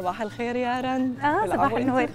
صباح الخير يا رند. صباح النور.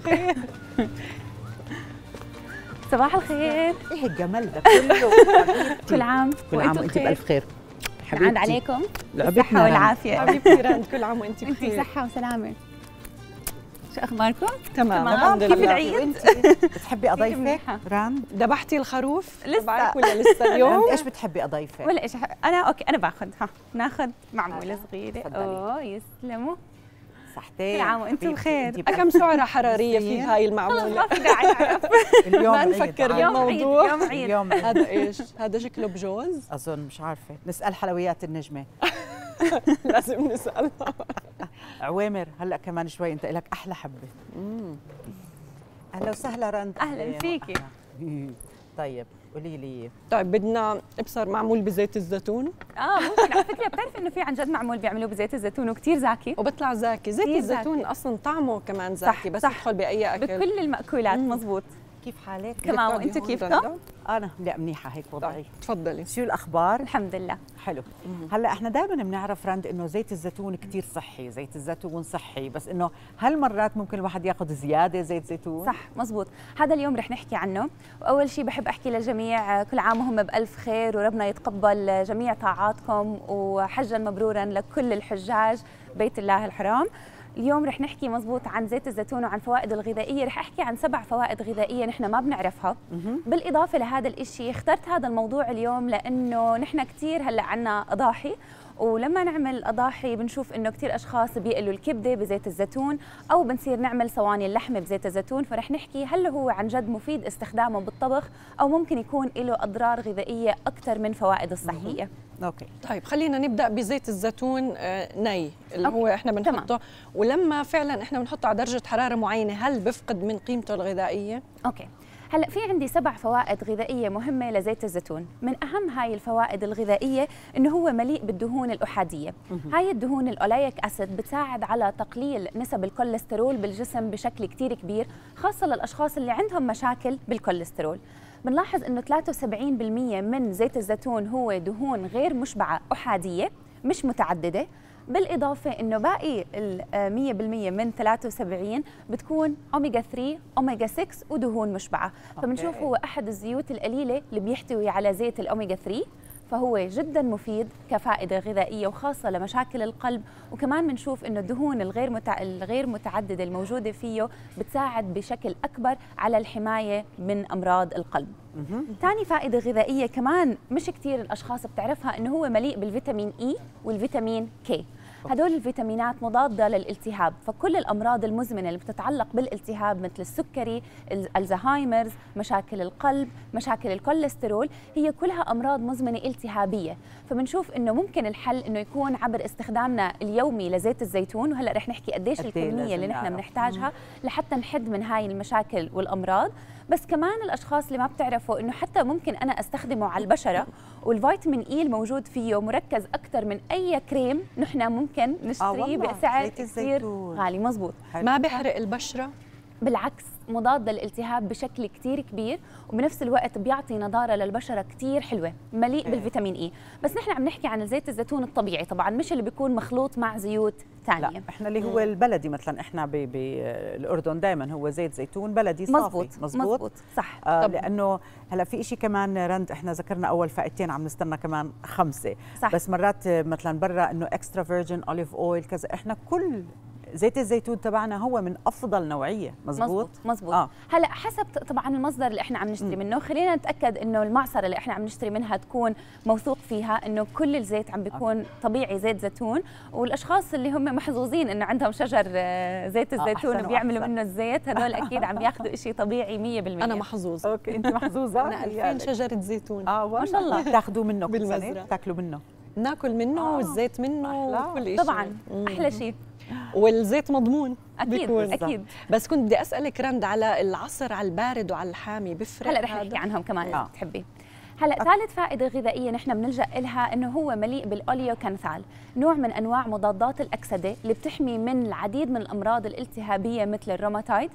صباح الخير. ايه الجمال ده كله؟ كل عام وانت بألف خير حبيبتي. عند عليكم بالصحة والعافية حبيبتي رند، كل عام وانت بخير. انت صحة وسلامة. شو اخباركم؟ تمام الحمد لله. كيف العيد؟ بتحبي اضيفك رند؟ ذبحتي الخروف لسه تبعك ولا لسه اليوم؟ ايش بتحبي اضيفك؟ ولا ايش انا اوكي انا باخذ ناخذ معمولة صغيرة. تفضلي. يسلموا. صحتين. كل عام وانتم بخير. كم سعرة حرارية في هاي المعمولة؟ ما في داعي نعرف. اليوم ما نفكر بالموضوع. يوم عيد. اليوم هذا ايش؟ هذا شكله بجوز؟ اظن مش عارفة، نسأل حلويات النجمة. لازم نسألها. عوامر هلا كمان شوي انت لك احلى حبة. اهلا وسهلا رند. اهلا فيكي. طيب قولي لي. طيب بدنا ابصر معمول بزيت الزيتون. ممكن على فكرة بتعرفي انه في عن جد معمول بيعملوه بزيت الزيتون وكثير زاكي وبيطلع زاكي. زيت الزيتون اصلا طعمه كمان زاكي، بس يدخل باي اكل بكل المأكولات. مزبوط. كيف حالك؟ تمام وانت كيفكم؟ انا لا منيحه هيك وضعي. تفضلي. شو الاخبار؟ الحمد لله. حلو. هلا احنا دائما بنعرف رند انه زيت الزيتون كثير صحي، زيت الزيتون صحي، بس انه هل مرات ممكن الواحد ياخذ زياده زيت زيتون؟ صح مزبوط. هذا اليوم رح نحكي عنه. واول شيء بحب احكي للجميع كل عام وهم بالف خير، وربنا يتقبل جميع طاعاتكم، وحجا مبرورا لكل الحجاج بيت الله الحرام. اليوم رح نحكي مزبوط عن زيت الزيتون وعن فوائده الغذائيه. رح احكي عن 7 فوائد غذائيه نحن ما بنعرفها. بالاضافه لهذا الشيء اخترت هذا الموضوع اليوم لانه نحن كثير هلا عنا اضاحي، ولما نعمل اضاحي بنشوف انه كثير اشخاص بيقلوا الكبده بزيت الزيتون او بنصير نعمل صواني اللحمه بزيت الزيتون. فرح نحكي هل هو عن جد مفيد استخدامه بالطبخ او ممكن يكون له اضرار غذائيه اكثر من فوائده الصحيه. اوكي. طيب خلينا نبدا بزيت الزيتون ني اللي هو احنا بنحطه. تمام. ولما فعلا احنا بنحطه على درجه حراره معينه هل بفقد من قيمته الغذائيه؟ اوكي. هلا في عندي 7 فوائد غذائيه مهمه لزيت الزيتون. من اهم هاي الفوائد الغذائيه انه هو مليء بالدهون الاحاديه. هاي الدهون الاوليك اسيد بتساعد على تقليل نسب الكوليسترول بالجسم بشكل كتير كبير، خاصه للاشخاص اللي عندهم مشاكل بالكوليسترول. بنلاحظ انه 73% من زيت الزيتون هو دهون غير مشبعه احاديه مش متعدده. بالإضافة إنه باقي ال 100% من 73 بتكون أوميجا 3 أوميجا 6 ودهون مشبعة. فبنشوف هو أحد الزيوت القليلة اللي بيحتوي على زيت الأوميجا 3، فهو جدا مفيد كفائدة غذائية وخاصة لمشاكل القلب. وكمان بنشوف إنه الدهون الغير متعددة الموجودة فيه بتساعد بشكل أكبر على الحماية من أمراض القلب. ثاني فائدة غذائية كمان مش كتير الأشخاص بتعرفها إنه هو مليء بالفيتامين إي والفيتامين كي. هدول الفيتامينات مضادة للالتهاب، فكل الأمراض المزمنة اللي بتتعلق بالالتهاب مثل السكري، الزهايمرز، مشاكل القلب، مشاكل الكوليسترول، هي كلها أمراض مزمنة التهابية. فبنشوف إنه ممكن الحل إنه يكون عبر استخدامنا اليومي لزيت الزيتون. وهلأ رح نحكي قديش الكمية اللي نحن بنحتاجها لحتى نحد من هاي المشاكل والأمراض. بس كمان الأشخاص اللي ما بتعرفوا إنه حتى ممكن أنا أستخدمه على البشرة، والفيتامين إي الموجود فيه مركز أكثر من أي كريم نحن ممكن نشتريه بسعر كثير غالي. مزبوط. ما بيحرق البشرة؟ بالعكس مضاد للالتهاب بشكل كتير كبير، وبنفس الوقت بيعطي نضاره للبشره كتير حلوه، مليء بالفيتامين اي. بس نحن عم نحكي عن زيت الزيتون الطبيعي طبعا، مش اللي بيكون مخلوط مع زيوت ثانيه. لا احنا اللي هو البلدي مثلا، احنا بالاردن دائما هو زيت زيتون بلدي صافي. مزبوط صح. لانه هلا في شيء كمان رند، احنا ذكرنا اول فائدتين، عم نستنى كمان 5 صح. بس مرات مثلا برا انه اكسترا فيرجن اوليف اويل كذا، احنا كل زيت الزيتون تبعنا هو من افضل نوعيه. مزبوط. هلا حسب طبعا المصدر اللي احنا عم نشتري منه، خلينا نتاكد انه المعصره اللي احنا عم نشتري منها تكون موثوق فيها انه كل الزيت عم بيكون طبيعي زيت زيتون. والاشخاص اللي هم محظوظين انه عندهم شجر زيت الزيتون وبيعملوا منه الزيت، هدول اكيد عم بياخذوا شيء طبيعي 100%. انا محظوظه. اوكي انت محظوظه. انا 2000 شجره زيتون. ما شاء الله. تاخذوه منه بالمزرعه، تاكلوا منه، ناكل منه والزيت منه وكل شيء. طبعا احلى شيء. والزيت مضمون. اكيد. بس كنت بدي اسالك رند على العصر على البارد وعلى الحامي بيفرق؟ هلا رح نحكي عنهم كمان اذا بتحبي. هلا ثالث فائده غذائيه نحن بنلجا لها انه هو مليء بالاوليوكانثال، نوع من انواع مضادات الاكسده اللي بتحمي من العديد من الامراض الالتهابيه مثل الروماتايد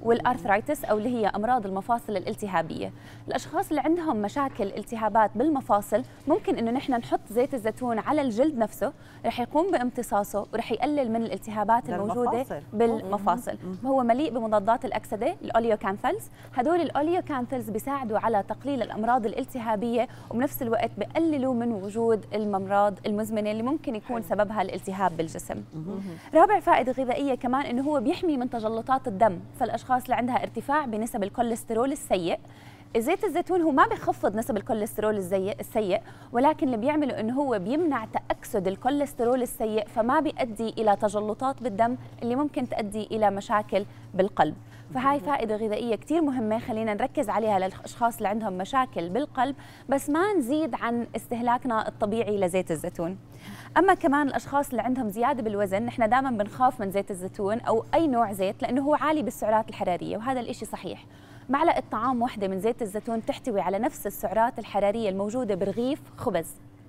والارثرايتس او اللي هي امراض المفاصل الالتهابيه. الاشخاص اللي عندهم مشاكل التهابات بالمفاصل ممكن انه نحن نحط زيت الزيتون على الجلد نفسه، رح يقوم بامتصاصه ورح يقلل من الالتهابات الموجوده بالمفاصل. هو مليء بمضادات الاكسده الاوليوكانثلز، هدول الاوليوكانثلز بيساعدوا على تقليل الامراض الالتهابيه وبنفس الوقت بقللوا من وجود الامراض المزمنه اللي ممكن يكون سببها الالتهاب بالجسم. رابع فائده غذائيه كمان انه هو بيحمي من تجلطات الدم، فالاشخاص اللي عندها ارتفاع بنسب الكوليسترول السيء، زيت الزيتون هو ما بيخفض نسب الكوليسترول السيء، ولكن اللي بيعمله انه هو بيمنع تأكسد الكوليسترول السيء، فما بيؤدي الى تجلطات بالدم اللي ممكن تؤدي الى مشاكل بالقلب. فهاي فائدة غذائية كتير مهمة، خلينا نركز عليها للأشخاص اللي عندهم مشاكل بالقلب، بس ما نزيد عن استهلاكنا الطبيعي لزيت الزيتون. أما كمان الأشخاص اللي عندهم زيادة بالوزن، نحن دائما بنخاف من زيت الزيتون أو أي نوع زيت لأنه هو عالي بالسعرات الحرارية، وهذا الإشي صحيح. معلقة طعام واحدة من زيت الزيتون تحتوي على نفس السعرات الحرارية الموجودة برغيف خبز.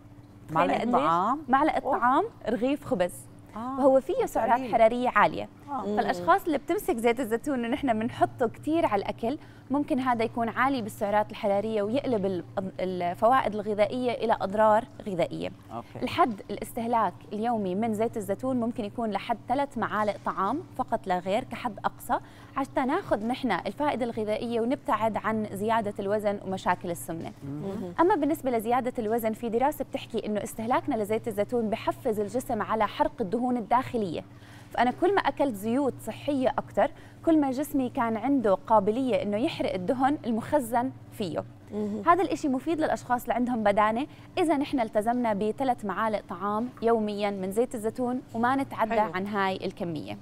معلقة طعام رغيف خبز. وهو فيه سعرات حرارية عالية. فالأشخاص اللي بتمسك زيت الزيتون إنه نحن بنحطه كتير على الأكل، ممكن هذا يكون عالي بالسعرات الحرارية ويقلب الفوائد الغذائية إلى أضرار غذائية. الحد الاستهلاك اليومي من زيت الزيتون ممكن يكون لحد 3 معالق طعام فقط لا غير كحد أقصى، حتى ناخذ نحن الفائدة الغذائية ونبتعد عن زيادة الوزن ومشاكل السمنة. أما بالنسبة لزيادة الوزن، في دراسة بتحكي إنه استهلاكنا لزيت الزيتون بحفز الجسم على حرق الدهون الداخلية. فأنا كل ما أكلت زيوت صحية أكثر، كل ما جسمي كان عنده قابلية إنه يحرق الدهن المخزن فيه. هذا الإشي مفيد للأشخاص اللي عندهم بدانة إذا نحن التزمنا ب3 معالق طعام يومياً من زيت الزيتون وما نتعدى عن هاي الكمية.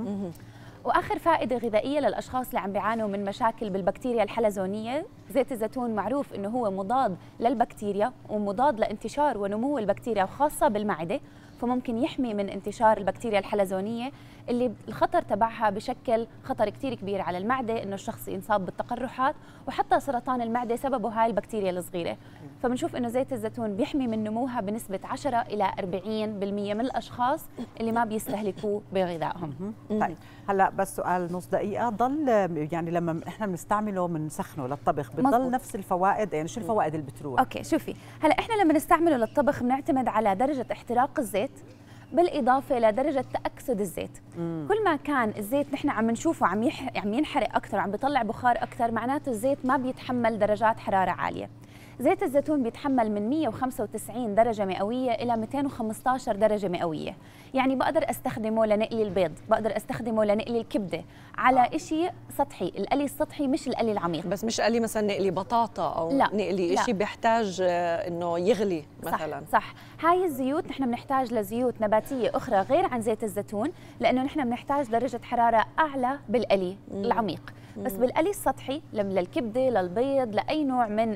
وآخر فائدة غذائية للأشخاص اللي عم بيعانوا من مشاكل بالبكتيريا الحلزونية، زيت الزيتون معروف إنه هو مضاد للبكتيريا ومضاد لانتشار ونمو البكتيريا وخاصة بالمعدة، فممكن يحمي من انتشار البكتيريا الحلزونية اللي الخطر تبعها بشكل خطر كتير كبير على المعدة، إنه الشخص ينصاب بالتقرحات وحتى سرطان المعدة سببه هاي البكتيريا الصغيرة. فبنشوف إنه زيت الزيتون بيحمي من نموها بنسبة 10 إلى 40% من الأشخاص اللي ما بيستهلكوه بغذائهم. طيب هلا بس سؤال نص دقيقة، ضل يعني لما احنا بنستعمله بنسخنه للطبخ بتضل نفس الفوائد؟ يعني شو الفوائد اللي بتروح؟ اوكي شوفي، هلا احنا لما نستعمله للطبخ بنعتمد على درجة احتراق الزيت بالإضافة لدرجة تأكسد الزيت. كل ما كان الزيت نحن عم نشوفه عم ينحرق أكثر وعم بيطلع بخار أكثر، معناته الزيت ما بيتحمل درجات حرارة عالية. زيت الزيتون بيتحمل من 195 درجة مئوية إلى 215 درجة مئوية، يعني بقدر أستخدمه لنقلي البيض، بقدر أستخدمه لنقلي الكبدة على إشي سطحي، القلي السطحي مش القلي العميق. بس مش قلي مثلا نقلي بطاطا أو لا. نقلي إشي بيحتاج إنه يغلي مثلا. صح. هاي الزيوت نحن بنحتاج لزيوت نباتية أخرى غير عن زيت الزيتون، لأنه نحن بنحتاج درجة حرارة أعلى بالقلي العميق. بس بالقلي السطحي للكبده للبيض لاي نوع من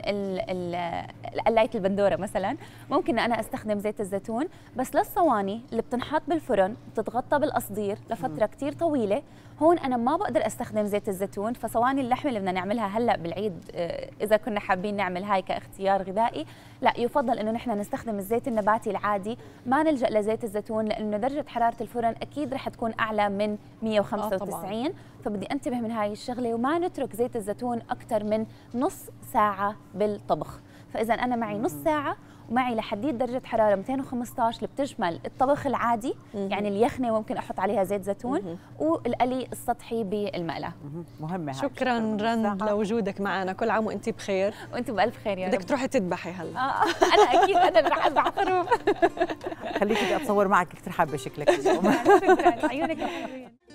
قلايه البندوره مثلا ممكن انا استخدم زيت الزيتون، بس للصواني اللي بتنحط بالفرن بتتغطى بالقصدير لفتره كثير طويله، هون انا ما بقدر استخدم زيت الزيتون. فصواني اللحمه اللي بدنا نعملها هلا بالعيد اذا كنا حابين نعمل هاي كاختيار غذائي، لا يفضل انه نحن نستخدم الزيت النباتي العادي، ما نلجا لزيت الزيتون لانه درجه حراره الفرن اكيد رح تكون اعلى من 195. فبدي انتبه من هاي الشغله وما نترك زيت الزيتون اكثر من نص ساعه بالطبخ. فاذا انا معي نص ساعه ومعي لحديد درجه حراره 215 اللي بتشمل الطبخ العادي، يعني اليخنه ممكن احط عليها زيت زيتون والقلي السطحي بالمقلاه. مهمه. شكرا رند لوجودك معنا، كل عام وانت بخير. وانت بالف خير يا رب. بدك تروحي تذبحي هلا. انا اكيد انا اللي رح اذبح خروف. خليكي اتصور معك، كثير حابه شكلك اليوم. شكرا، عيونك حلوين.